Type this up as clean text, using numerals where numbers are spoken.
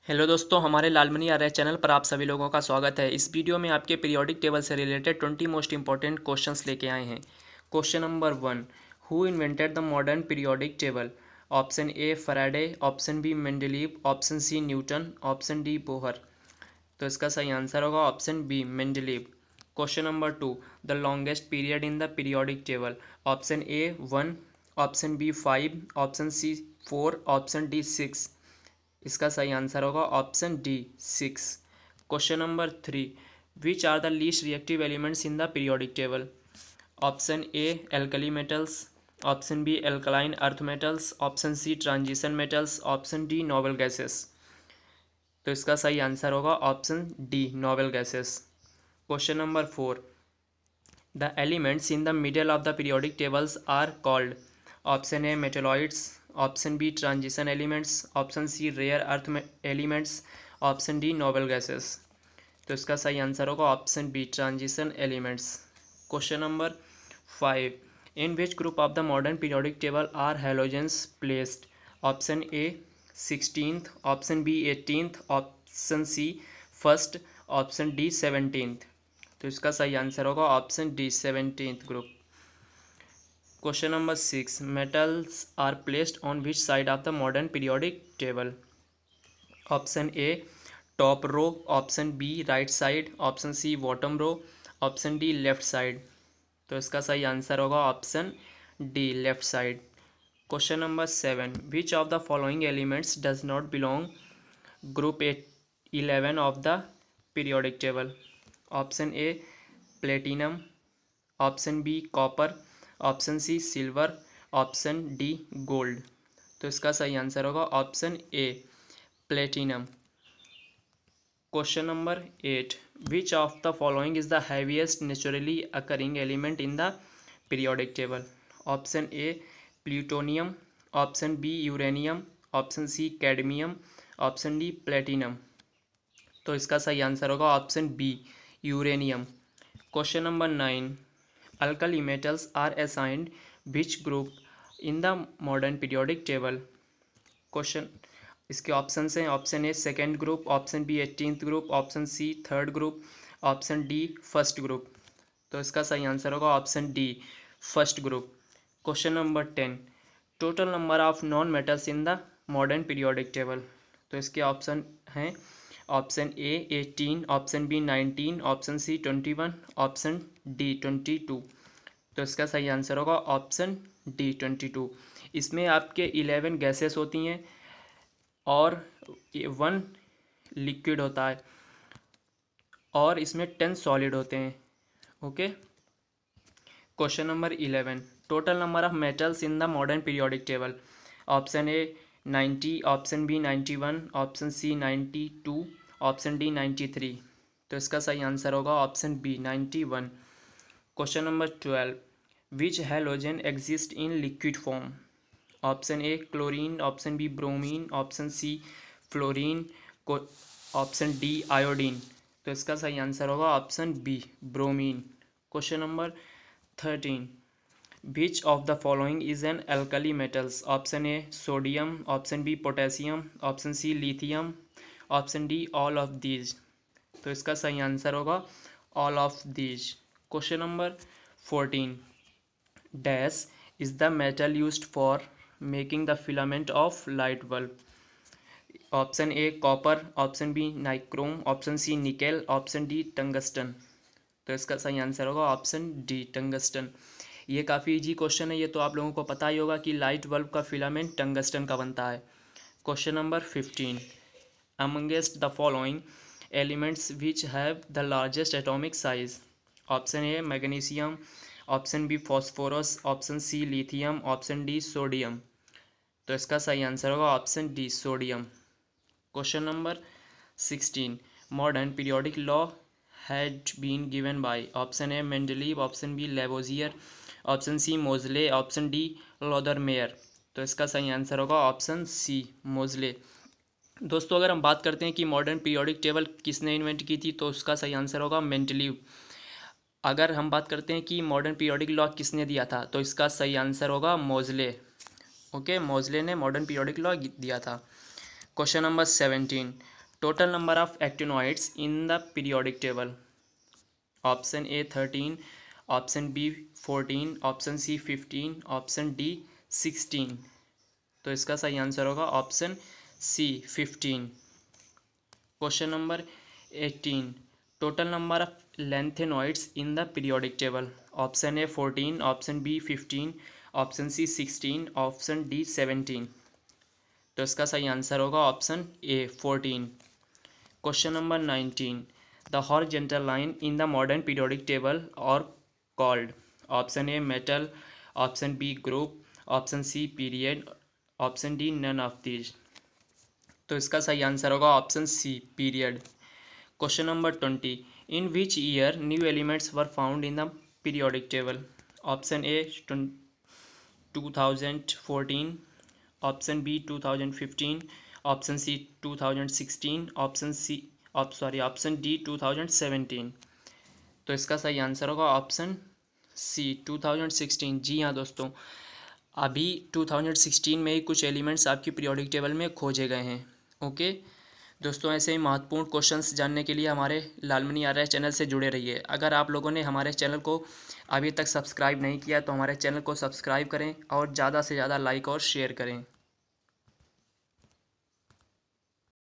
Hello दोस्तों, हमारे लालमनी आर्य channel पर आप सभी लोगों का स्वागत है। इस वीडियो में आपके पीरियोडिक टेबल से रिलेटेड 20 मोस्ट इंपॉर्टेंट क्वेश्चंस लेके आए हैं। Question number 1, who invented the modern periodic table? Option A Faraday, option B Mendeleev, option C Newton, option D Bohr. तो इसका सही आंसर होगा option B Mendeleev. Question number 2, the longest period in the periodic table? Option A 1, option B 5, option C 4, option D 6। इसका सही answer होगा option D 6। Question number 3, which are the least reactive elements in the periodic table? Option A alkali metals, option B alkaline earth metals, option C transition metals, option D noble gases. तो इसका सही answer होगा option D noble gases. Question number 4, the elements in the middle of the periodic tables are called? Option A metalloids, option B transition elements, option C rare earth elements, option D noble gases. तो इसका सही answer होगा option B transition elements. Question number 5, in which group of the modern periodic table are halogens placed? Option A 16th, option B 18th, option C first, option D 17th। तो इसका सही answer होगा option D 17th group. Question number 6, metals are placed on which side of the modern periodic table? Option A top row, option B right side, option C bottom row, option D left side. तो इसका सही answer होगा option D left side. Question number 7, which of the following elements does not belong group 11 of the periodic table? Option A platinum, option B copper, option C silver, option D gold. तो इसका सही answer होगा option A platinum. Question number 8, which of the following is the heaviest naturally occurring element in the periodic table? Option A plutonium, option B uranium, option C cadmium, option D platinum. तो इसका सही answer होगा option B uranium. Question number 9, alkali metals are assigned which group in the modern periodic table? Question इसके option हैं, option A second group, option B 18th group, option C third group, option D first group. तो इसका सही answer होगा option D first group. Question number 10, total number of non metals in the modern periodic table? तो इसके option हैं, option A 18, option B 19, option C 21, option D 22। तो इसका सही आंसर होगा ऑप्शन डी 22। इसमें आपके 11 गैसेस होती हैं और 1 लिक्विड होता है और इसमें 10 सॉलिड होते हैं। Okay. Question number 11, total number of metals in the modern periodic table? Option A 90, option B 91, option C 92, option D 93। तो इसका सही आंसर होगा option B 91। Question number 12, which halogen exist in liquid form? Option A chlorine, option B bromine, option C fluorine, option D iodine. तो इसका सही answer होगा option B bromine. Question number 13, which of the following is an alkali metals? Option A sodium, option B potassium, option C lithium, option D all of these. तो इसका सही answer होगा all of these. Question number 14, dash is the metal used for making the filament of light bulb? Option A copper, option B nichrome, option C nickel, option D tungsten. तो इसका सही answer होगा option D tungsten. ये काफ़ी easy question है, ये तो आप लोगों को पता ही होगा कि लाइट बल्ब का फिलामेंट टंगस्टन का बनता है। Question number 15, amongst the following elements which have the largest atomic size? Option A magnesium, option B phosphorus, option C lithium, option D sodium. तो इसका सही आंसर होगा option D sodium. Question number 16, modern periodic law had been given by? Option A Mendeleev, option B Lavoisier, option C Moseley, option D लॉदरमेयर। तो इसका सही answer होगा option C मोजले। दोस्तों, अगर हम बात करते हैं कि मॉडर्न पीरियोडिक टेबल किसने इन्वेंट की थी, तो उसका सही आंसर होगा मेंडलीव। अगर हम बात करते हैं कि मॉडर्न पीरियोडिक लॉ किसने दिया था, तो इसका सही आंसर होगा मोजले। ओके, मोजले ने मॉडर्न पीरियोडिक लॉ दिया था। Question number 17, total number of actinoids in the periodic table. Option A 13, option B 14, option C 15, option D 16। तो इसका सही आंसर होगा option C 15। Question number 18, total number of lanthanoids in the periodic table. Option A 14, option B 15, option C 16, option D 17। तो इसका सही answer होगा option A 14। Question number 19, the horizontal line in the modern periodic table are called. Option A metal, option B group, option C period, option D none of these. तो इसका सही answer होगा option C period. Question number 20, in which year new elements were found in the periodic table. Option A 2014, option B 2015, option C 2016, option D 2017। तो इसका सही answer होगा option C 2016। जी हाँ दोस्तों, अभी 2016 में ही कुछ एलिमेंट्स आपकी पीरियोडिक टेबल में खोजे गए हैं। ओके दोस्तों, ऐसे ही महत्वपूर्ण क्वेश्चंस जानने के लिए हमारे लालमनी आर्या चैनल से जुड़े रहिए। अगर आप लोगों ने हमारे चैनल को अभी तक सब्सक्राइब नहीं किया तो हमारे चैनल को सब्सक्राइब करें और ज़्यादा से ज़्यादा लाइक और शेयर करें।